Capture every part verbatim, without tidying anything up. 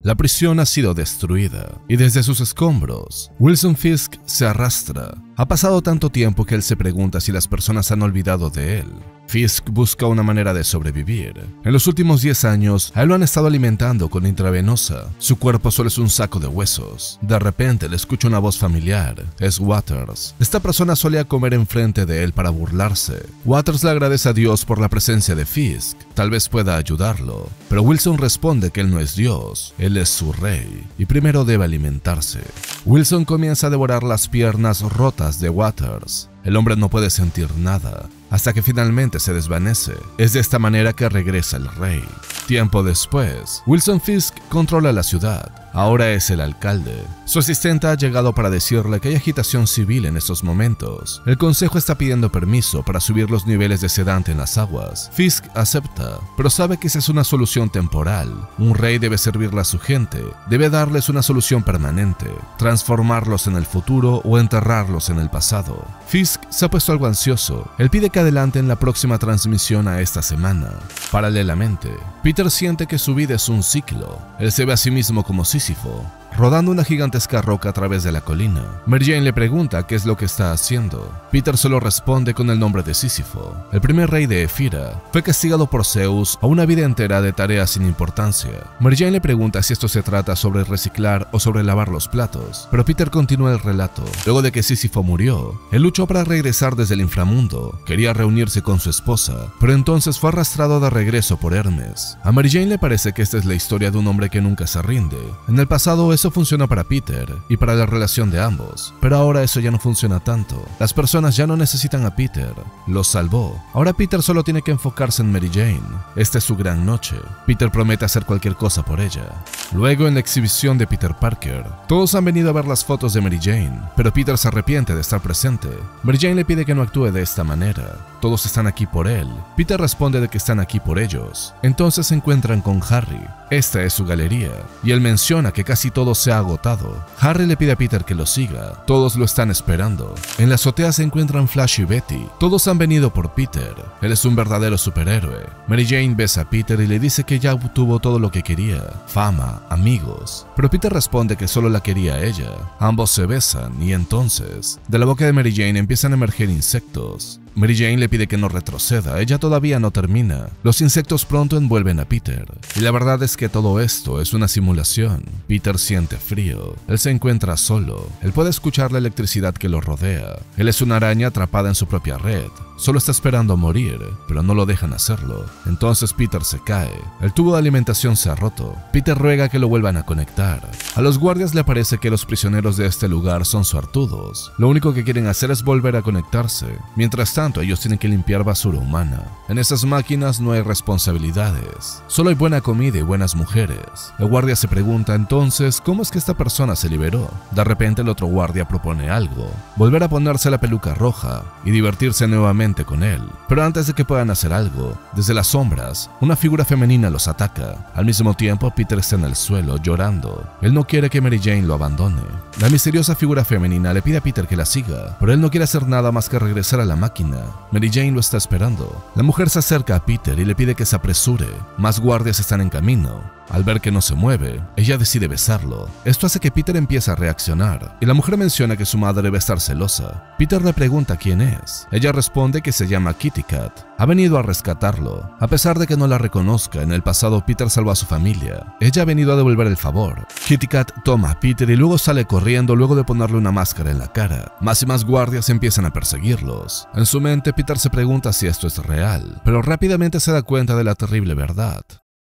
La prisión ha sido destruida y desde sus escombros, Wilson Fisk se arrastra. Ha pasado tanto tiempo que él se pregunta si las personas han olvidado de él. Fisk busca una manera de sobrevivir. En los últimos diez años, a él lo han estado alimentando con intravenosa. Su cuerpo solo es un saco de huesos. De repente le escucha una voz familiar. Es Waters. Esta persona solía comer enfrente de él para burlarse. Waters le agradece a Dios por la presencia de Fisk. Tal vez pueda ayudarlo. Pero Wilson responde que él no es Dios. Él es su rey. Y primero debe alimentarse. Wilson comienza a devorar las piernas rotas de Waters. El hombre no puede sentir nada, hasta que finalmente se desvanece. Es de esta manera que regresa el rey. Tiempo después, Wilson Fisk controla la ciudad. Ahora es el alcalde. Su asistente ha llegado para decirle que hay agitación civil en estos momentos. El consejo está pidiendo permiso para subir los niveles de sedante en las aguas. Fisk acepta, pero sabe que esa es una solución temporal. Un rey debe servirle a su gente, debe darles una solución permanente, transformarlos en el futuro o enterrarlos en el pasado. Fisk se ha puesto algo ansioso. Él pide que adelanten la próxima transmisión a esta semana. Paralelamente, Peter siente que su vida es un ciclo. Él se ve a sí mismo como Sísifo, rodando una gigantesca roca a través de la colina. Mary Jane le pregunta qué es lo que está haciendo. Peter solo responde con el nombre de Sísifo. El primer rey de Éfira fue castigado por Zeus a una vida entera de tareas sin importancia. Mary Jane le pregunta si esto se trata sobre reciclar o sobre lavar los platos, pero Peter continúa el relato. Luego de que Sísifo murió, él luchó para regresar desde el inframundo. Quería reunirse con su esposa, pero entonces fue arrastrado de regreso por Hermes. A Mary Jane le parece que esta es la historia de un hombre que nunca se rinde. En el pasado eso funcionó para Peter y para la relación de ambos, pero ahora eso ya no funciona tanto. Las personas ya no necesitan a Peter, los salvó. Ahora Peter solo tiene que enfocarse en Mary Jane. Esta es su gran noche. Peter promete hacer cualquier cosa por ella. Luego, en la exhibición de Peter Parker, todos han venido a ver las fotos de Mary Jane, pero Peter se arrepiente de estar presente. Mary Jane le pide que no actúe de esta manera. Todos están aquí por él. Peter responde de que están aquí por ellos. Entonces se encuentran con Harry. Esta es su galería, y él menciona que casi todo se ha agotado. Harry le pide a Peter que lo siga. Todos lo están esperando. En la azotea se encuentran Flash y Betty. Todos han venido por Peter. Él es un verdadero superhéroe. Mary Jane besa a Peter y le dice que ya obtuvo todo lo que quería: fama, amigos. Pero Peter responde que solo la quería a ella. Ambos se besan y entonces, de la boca de Mary Jane empiezan a emerger insectos. Mary Jane le pide que no retroceda, ella todavía no termina. Los insectos pronto envuelven a Peter. Y la verdad es que todo esto es una simulación. Peter siente frío. Él se encuentra solo. Él puede escuchar la electricidad que lo rodea. Él es una araña atrapada en su propia red. Solo está esperando morir, pero no lo dejan hacerlo. Entonces Peter se cae. El tubo de alimentación se ha roto. Peter ruega que lo vuelvan a conectar. A los guardias le parece que los prisioneros de este lugar son suertudos. Lo único que quieren hacer es volver a conectarse. Mientras tanto, ellos tienen que limpiar basura humana. En esas máquinas no hay responsabilidades. Solo hay buena comida y buenas mujeres. El guardia se pregunta entonces cómo es que esta persona se liberó. De repente el otro guardia propone algo: volver a ponerse la peluca roja y divertirse nuevamente con él. Pero antes de que puedan hacer algo, desde las sombras, una figura femenina los ataca. Al mismo tiempo, Peter está en el suelo, llorando. Él no quiere que Mary Jane lo abandone. La misteriosa figura femenina le pide a Peter que la siga, pero él no quiere hacer nada más que regresar a la máquina. Mary Jane lo está esperando. La mujer se acerca a Peter y le pide que se apresure. Más guardias están en camino. Al ver que no se mueve, ella decide besarlo. Esto hace que Peter empiece a reaccionar, y la mujer menciona que su madre debe estar celosa. Peter le pregunta quién es. Ella responde que se llama Kitty Cat. Ha venido a rescatarlo. A pesar de que no la reconozca, en el pasado Peter salvó a su familia. Ella ha venido a devolver el favor. Kitty Cat toma a Peter y luego sale corriendo luego de ponerle una máscara en la cara. Más y más guardias empiezan a perseguirlos. En su mente, Peter se pregunta si esto es real, pero rápidamente se da cuenta de la terrible verdad.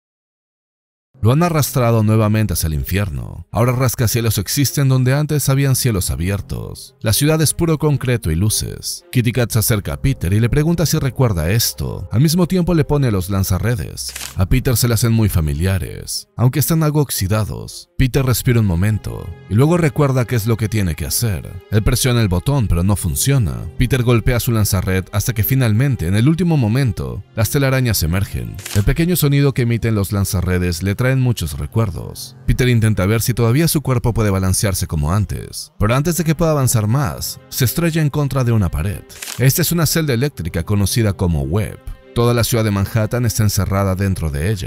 Lo han arrastrado nuevamente hacia el infierno. Ahora rascacielos existen donde antes habían cielos abiertos. La ciudad es puro concreto y luces. Kitty Cat se acerca a Peter y le pregunta si recuerda esto. Al mismo tiempo le pone los lanzarredes. A Peter se le hacen muy familiares, aunque están algo oxidados. Peter respira un momento y luego recuerda qué es lo que tiene que hacer. Él presiona el botón pero no funciona. Peter golpea su lanzarred hasta que finalmente, en el último momento, las telarañas emergen. El pequeño sonido que emiten los lanzarredes le trae muchos recuerdos. Peter intenta ver si todavía su cuerpo puede balancearse como antes, pero antes de que pueda avanzar más, se estrella en contra de una pared. Esta es una celda eléctrica conocida como Web. Toda la ciudad de Manhattan está encerrada dentro de ella.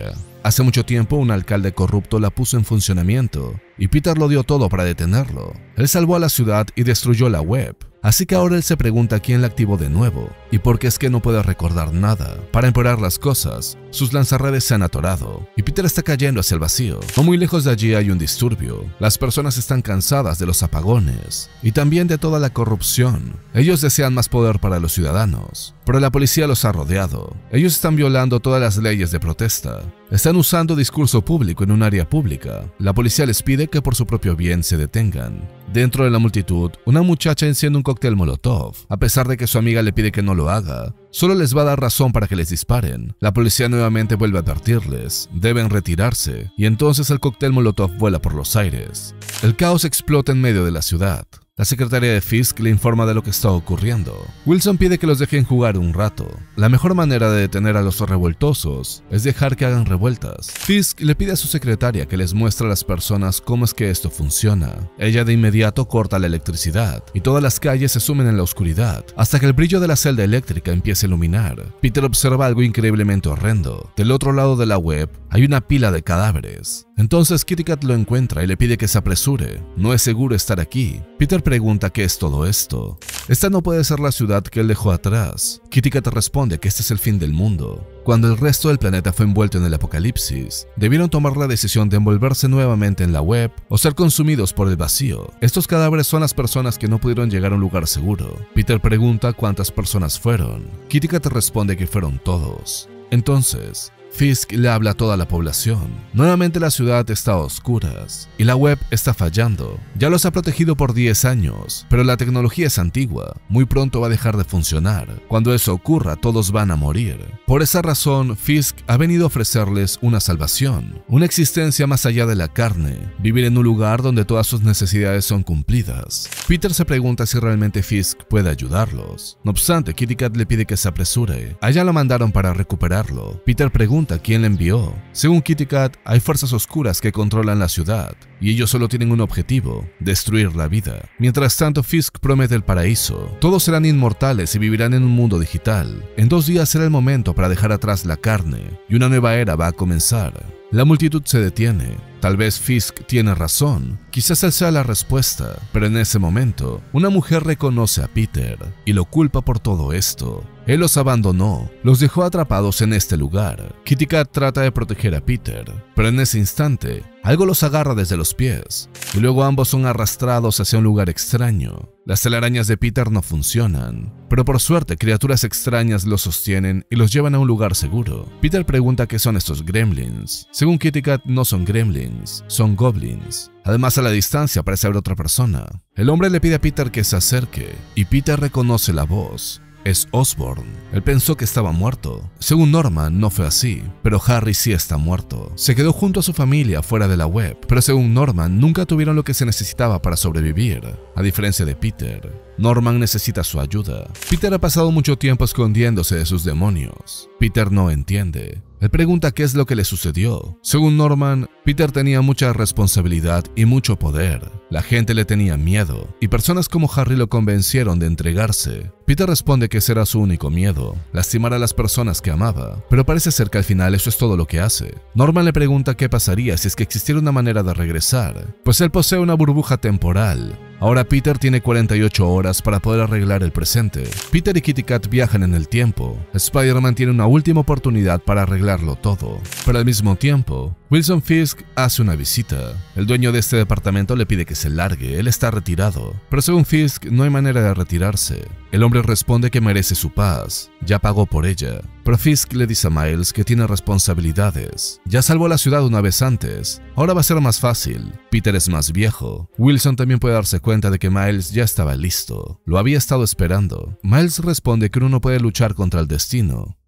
Hace mucho tiempo un alcalde corrupto la puso en funcionamiento y Peter lo dio todo para detenerlo. Él salvó a la ciudad y destruyó la web. Así que ahora él se pregunta quién la activó de nuevo y por qué es que no puede recordar nada. Para empeorar las cosas, sus lanzarredes se han atorado y Peter está cayendo hacia el vacío. No muy lejos de allí hay un disturbio. Las personas están cansadas de los apagones y también de toda la corrupción. Ellos desean más poder para los ciudadanos, pero la policía los ha rodeado. Ellos están violando todas las leyes de protesta. Están usando discurso público en un área pública. La policía les pide que por su propio bien se detengan. Dentro de la multitud, una muchacha enciende un cóctel molotov. A pesar de que su amiga le pide que no lo haga, solo les va a dar razón para que les disparen. La policía nuevamente vuelve a advertirles, deben retirarse, y entonces el cóctel molotov vuela por los aires. El caos explota en medio de la ciudad. La secretaria de Fisk le informa de lo que está ocurriendo. Wilson pide que los dejen jugar un rato. La mejor manera de detener a los revoltosos es dejar que hagan revueltas. Fisk le pide a su secretaria que les muestre a las personas cómo es que esto funciona. Ella de inmediato corta la electricidad y todas las calles se sumen en la oscuridad hasta que el brillo de la celda eléctrica empieza a iluminar. Peter observa algo increíblemente horrendo. Del otro lado de la web hay una pila de cadáveres. Entonces Kitty Cat lo encuentra y le pide que se apresure. No es seguro estar aquí. Peter pregunta qué es todo esto. Esta no puede ser la ciudad que él dejó atrás. Kitty Cat responde que este es el fin del mundo. Cuando el resto del planeta fue envuelto en el apocalipsis, debieron tomar la decisión de envolverse nuevamente en la web o ser consumidos por el vacío. Estos cadáveres son las personas que no pudieron llegar a un lugar seguro. Peter pregunta cuántas personas fueron. Kitty Cat responde que fueron todos. Entonces, Fisk le habla a toda la población. Nuevamente la ciudad está a oscuras y la web está fallando. Ya los ha protegido por diez años, pero la tecnología es antigua. Muy pronto va a dejar de funcionar. Cuando eso ocurra, todos van a morir. Por esa razón, Fisk ha venido a ofrecerles una salvación, una existencia más allá de la carne, vivir en un lugar donde todas sus necesidades son cumplidas. Peter se pregunta si realmente Fisk puede ayudarlos. No obstante, Kitty Cat le pide que se apresure. A ella la mandaron para recuperarlo. Peter pregunta quién le envió. Según Kitty Cat, hay fuerzas oscuras que controlan la ciudad y ellos solo tienen un objetivo: destruir la vida. Mientras tanto, Fisk promete el paraíso. Todos serán inmortales y vivirán en un mundo digital. En dos días será el momento para dejar atrás la carne y una nueva era va a comenzar. La multitud se detiene. Tal vez Fisk tiene razón, quizás él sea la respuesta, pero en ese momento, una mujer reconoce a Peter y lo culpa por todo esto. Él los abandonó, los dejó atrapados en este lugar. Kitty Cat trata de proteger a Peter, pero en ese instante, algo los agarra desde los pies, y luego ambos son arrastrados hacia un lugar extraño. Las telarañas de Peter no funcionan, pero por suerte criaturas extrañas los sostienen y los llevan a un lugar seguro. Peter pregunta qué son estos gremlins. Según Kitty Cat, no son gremlins, son goblins. Además, a la distancia parece haber otra persona. El hombre le pide a Peter que se acerque, y Peter reconoce la voz. Es Osborn. Él pensó que estaba muerto. Según Norman, no fue así, pero Harry sí está muerto. Se quedó junto a su familia fuera de la web, pero según Norman, nunca tuvieron lo que se necesitaba para sobrevivir. A diferencia de Peter, Norman necesita su ayuda. Peter ha pasado mucho tiempo escondiéndose de sus demonios. Peter no entiende. Él pregunta qué es lo que le sucedió. Según Norman, Peter tenía mucha responsabilidad y mucho poder. La gente le tenía miedo, y personas como Harry lo convencieron de entregarse. Peter responde que ese era su único miedo, lastimar a las personas que amaba, pero parece ser que al final eso es todo lo que hace. Norman le pregunta qué pasaría si es que existiera una manera de regresar, pues él posee una burbuja temporal. Ahora Peter tiene cuarenta y ocho horas para poder arreglar el presente. Peter y Kitty Cat viajan en el tiempo. Spider-Man tiene una última oportunidad para arreglarlo todo, pero al mismo tiempo, Wilson Fisk hace una visita. El dueño de este departamento le pide que se largue, él está retirado, pero según Fisk no hay manera de retirarse. El hombre responde que merece su paz, ya pagó por ella, pero Fisk le dice a Miles que tiene responsabilidades. Ya salvó la ciudad una vez antes, ahora va a ser más fácil. Peter es más viejo. Wilson también puede darse cuenta de que Miles ya estaba listo, lo había estado esperando. Miles responde que uno no puede luchar contra el destino.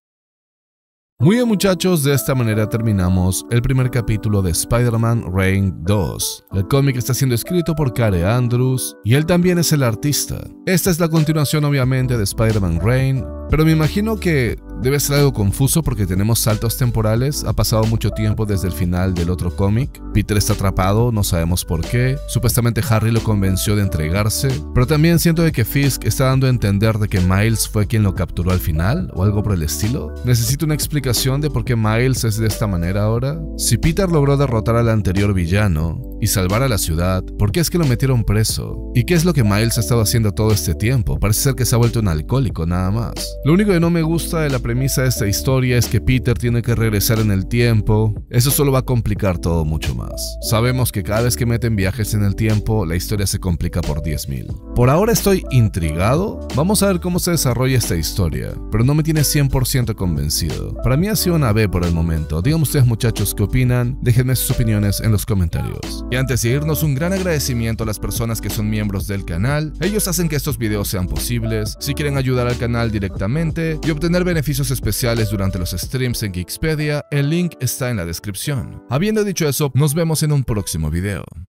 Muy bien, muchachos, de esta manera terminamos el primer capítulo de Spider-Man Reign dos. El cómic está siendo escrito por Care Andrews y él también es el artista. Esta es la continuación obviamente de Spider-Man Reign, pero me imagino que Debe ser algo confuso porque tenemos saltos temporales, ha pasado mucho tiempo desde el final del otro cómic, Peter está atrapado, no sabemos por qué, supuestamente Harry lo convenció de entregarse, pero también siento de que Fisk está dando a entender de que Miles fue quien lo capturó al final, o algo por el estilo. Necesito una explicación de por qué Miles es de esta manera ahora. Si Peter logró derrotar al anterior villano y salvar a la ciudad, ¿por qué es que lo metieron preso? ¿Y qué es lo que Miles ha estado haciendo todo este tiempo? Parece ser que se ha vuelto un alcohólico nada más. Lo único que no me gusta de la premisa de esta historia es que Peter tiene que regresar en el tiempo. Eso solo va a complicar todo mucho más. Sabemos que cada vez que meten viajes en el tiempo, la historia se complica por diez mil. Por ahora estoy intrigado. Vamos a ver cómo se desarrolla esta historia, pero no me tiene cien por ciento convencido. Para mí ha sido una B por el momento. Díganme ustedes, muchachos, qué opinan. Déjenme sus opiniones en los comentarios. Y antes de irnos, un gran agradecimiento a las personas que son miembros del canal. Ellos hacen que estos videos sean posibles. Si quieren ayudar al canal directamente y obtener beneficios especiales durante los streams en Geekspedia, el link está en la descripción. Habiendo dicho eso, nos vemos en un próximo video.